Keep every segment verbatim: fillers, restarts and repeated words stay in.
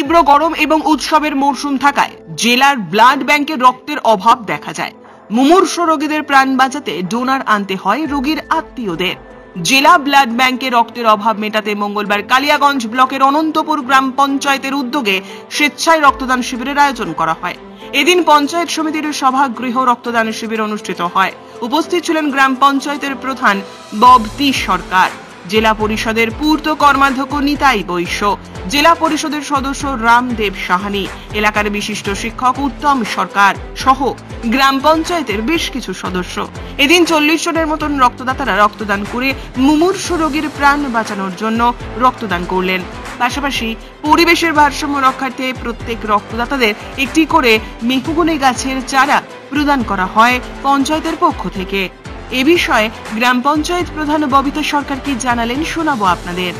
তীব্র গরম এবং উৎসবের মরশুম থাকায় জেলার ব্লাড ব্যাংকে রক্তের অভাব দেখা যায়। মুমূর্ষ রোগীদের প্রাণ বাঁচাতে ডোনার আনতে হয় রোগীর আত্মীয়দের। জেলা ব্লাড ব্যাংকে রক্তের অভাব মেটাতে মঙ্গলবার কালিয়াগঞ্জ ব্লকের অনন্তপুর গ্রাম পঞ্চায়েতের উদ্যোগে স্বেচ্ছায় রক্তদান শিবিরের আয়োজন করা হয়। এদিন পঞ্চায়েত সমিতির সভাগৃহ রক্তদান শিবির অনুষ্ঠিত হয়। উপস্থিত ছিলেন গ্রাম পঞ্চায়েতের প্রধান ববতি সরকার, জেলা পরিষদের পূর্ত কর্মাধ্যক্ষ নিতাই বৈশ্য, জেলা পরিষদের সদস্য রামদেব সাহানি, এলাকার বিশিষ্ট শিক্ষক উত্তম সরকার সহ গ্রাম পঞ্চায়েতের বেশ কিছু সদস্য। এদিন চল্লিশ জনের মতন রক্তদাতারা রক্তদান করে মুমূর্ষ রোগীর প্রাণ বাঁচানোর জন্য রক্তদান করলেন। পাশাপাশি পরিবেশের ভারসাম্য রক্ষার্থে প্রত্যেক রক্তদাতাদের একটি করে মেহগনি গাছের চারা প্রদান করা হয় পঞ্চায়েতের পক্ষ থেকে। এ বিষয়ে গ্রাম পঞ্চায়েত প্রধান ববিতা সরকার কি জানালেন শোনাবো আপনাদের।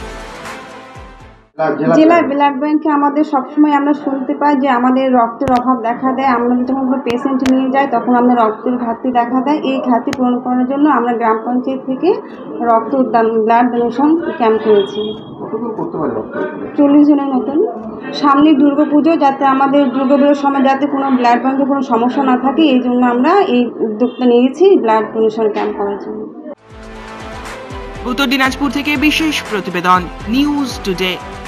জেলা ব্লাড ব্যাংকে আমাদের সবসময় আমরা শুনতে পাই যে আমাদের রক্তের অভাব দেখা দেয়। আমরা যখন কোনো পেশেন্ট নিয়ে যাই তখন আমরা রক্তের ঘাটতি দেখা দেয়। এই ঘাটতি পূরণ করার জন্য আমরা গ্রাম পঞ্চায়েত থেকে রক্ত ব্লাড ডোনেশন ক্যাম্প করেছি। চল্লিশ জনের মতন। সামনে দুর্গাপুজো, যাতে আমাদের দুর্গাপুজোর সময় যাতে কোনো ব্লাড ব্যাংকে কোনো সমস্যা না থাকে, এই জন্য আমরা এই উদ্যোগটা নিয়েছি ব্লাড ডোনেশন ক্যাম্প করার জন্য। উত্তর দিনাজপুর থেকে বিশেষ প্রতিবেদন, নিউজ টুডে।